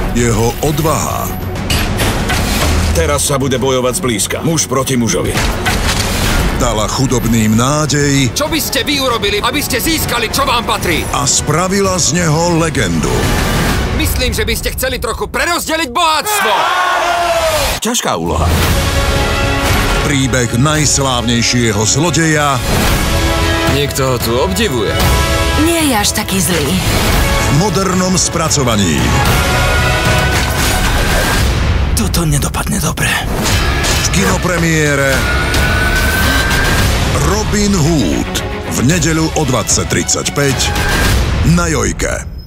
jeho odvaha. Teraz sa bude bojovať zblízka. Muž proti mužovi. Dala chudobným nádej. Čo by ste vy urobili, aby ste získali, čo vám patrí? A spravila z neho legendu. Myslím, že by ste chceli trochu prerozdeliť bohatstvo. Ťažká úloha. Príbeh najslávnejšieho zlodeja. Niekto ho tu obdivuje. Nie je až taký zlý. V modernom spracovaní. Toto nedopadne dobre. V kinopremiére Robin Hood v nedeľu o 20:35 na Jojke.